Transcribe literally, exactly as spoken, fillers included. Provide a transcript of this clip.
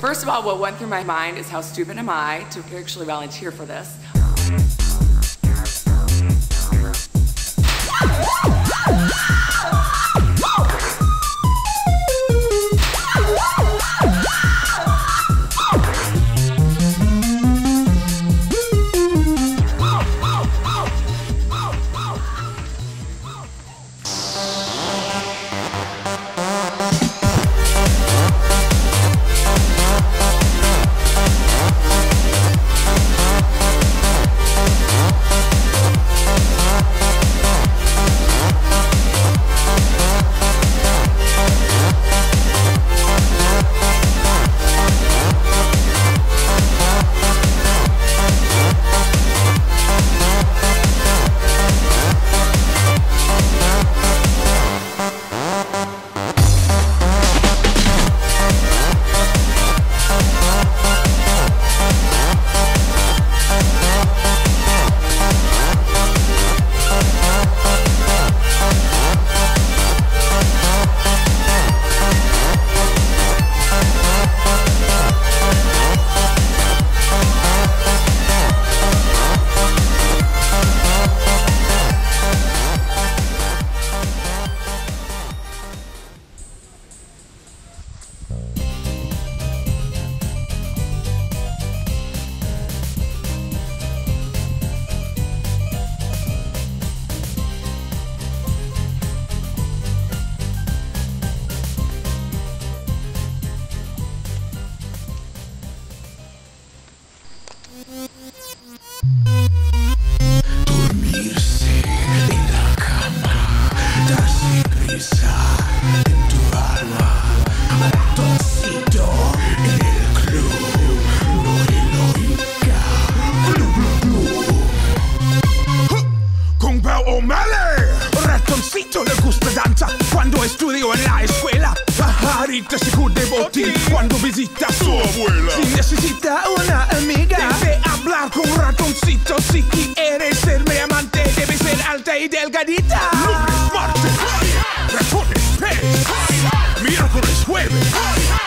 First of all, what went through my mind is how stupid am I to actually volunteer for this? Estudio en la escuela, pajarita se cubre botín cuando visita a su abuela. Si necesita una amiga, debe hablar con un ratoncito. Si quiere ser mi amante, debe ser alta y delgadita. Lunes, martes, ratones, pez, miércoles, jueves,